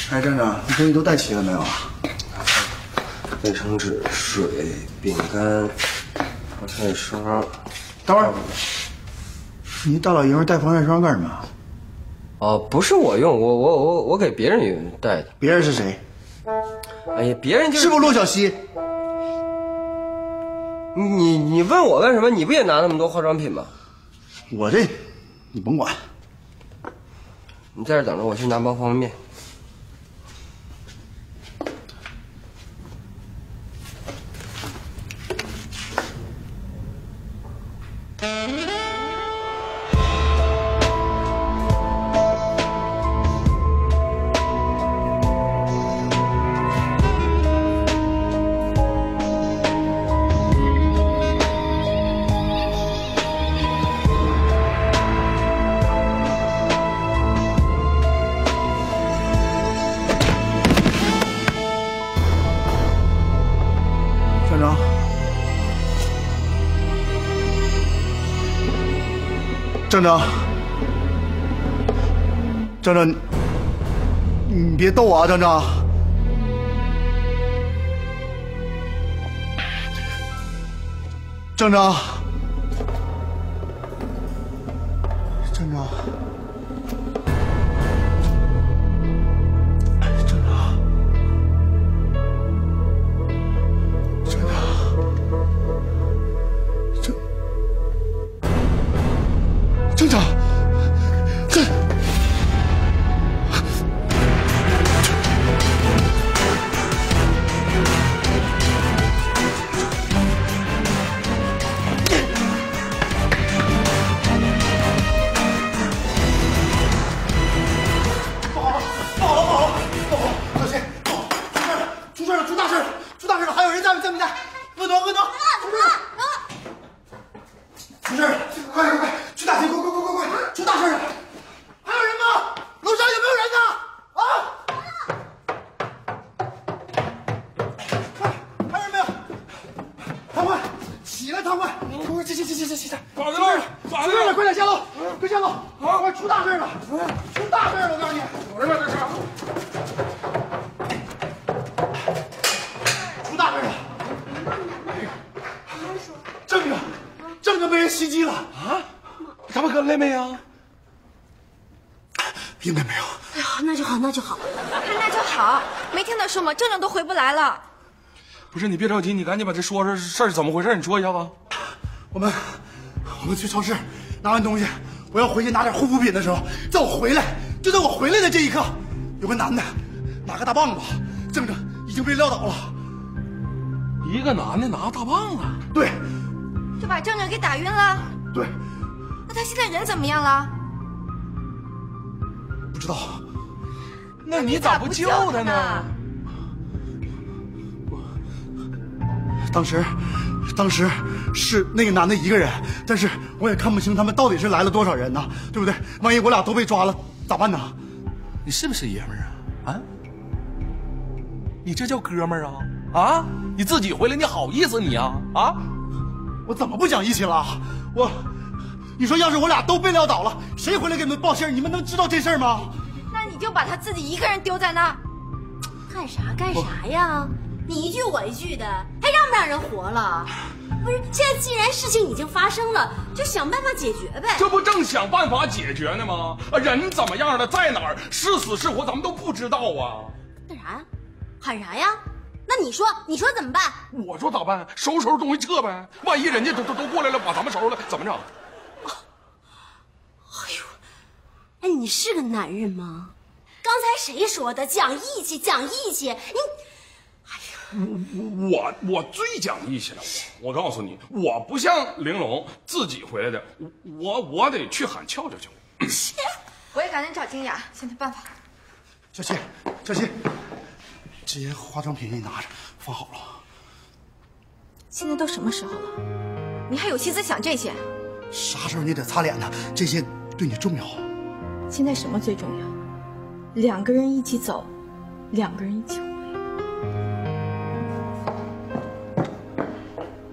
哎，站长，你东西都带齐了没有啊？ 卫生纸、水、饼干、防晒霜。 等会儿，你大老爷们带防晒霜干什么？ 哦，不是我用，我给别人带的。 别人是谁？ 哎呀，别人就是不是骆小西？ 你问我干什么？你不也拿那么多化妆品吗？ 我这你甭管。 你在这等着，我去拿包方便面。 郑郑，郑郑，你别逗我啊，郑郑。郑郑，郑郑。郑长，不好了，小心，出事了，出大事了，还有人在不在？鄂德，出事了，快！去大厅，快！出大事了！还有人吗？楼上有没有人呢？啊！快，还有人没有？唐官，起来，唐官，快起！ 咋的了？ 快点下楼！快出大事了！我告诉你， 怎么了这是？ 出大事了！郑郑被人袭击了啊！ 他们跟来没呀？ 应该没有。 哎呀，那就好，没听他说吗？郑郑都回不来了。 不是，你别着急，你赶紧把这事儿怎么回事？你说一下子。 我们去超市拿完东西，我要回去拿点护肤品的时候，在我回来的这一刻，有个男的拿个大棒子，郑郑已经被撂倒了。 一个男的拿大棒子， 对， 就把郑郑给打晕了。 对， 那他现在人怎么样了？ 不知道。 那你咋不救他呢？ 当时是那个男的一个人，但是我也看不清他们到底是来了多少人呢，对不对？万一我俩都被抓了咋办呢？ 你是不是爷们儿啊？啊？你这叫哥们儿啊？啊？你自己回来，你好意思你啊？啊？ 我怎么不讲义气了？你说要是我俩都被撂倒了，谁回来给你们报信？你们能知道这事儿吗？ 那你就把他自己一个人丢在那儿， 干啥呀？你一句我一句的，还让不让人活了？不是，现在既然事情已经发生了，就想办法解决呗。 这不正想办法解决呢吗？人怎么样了，在哪儿，是死是活，咱们都不知道啊。 干啥呀？喊啥呀？那你说怎么办？ 我说咋办？收拾东西撤呗。万一人家都过来了，把咱们收拾了，怎么整？ 哎，你是个男人吗？刚才谁说的讲义气？你， 我最讲义气了。我告诉你，我不像玲珑自己回来的，我得去喊俏去。 我也赶紧找金雅想想办法。 小七，这些化妆品你拿着，放好了。 现在都什么时候了，你还有心思想这些？ 啥时候你得擦脸呢？这些对你重要。 现在什么最重要？两个人一起走，两个人一起活。